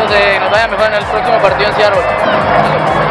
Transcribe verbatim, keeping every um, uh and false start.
que nos vaya mejor en el próximo partido en Seattle.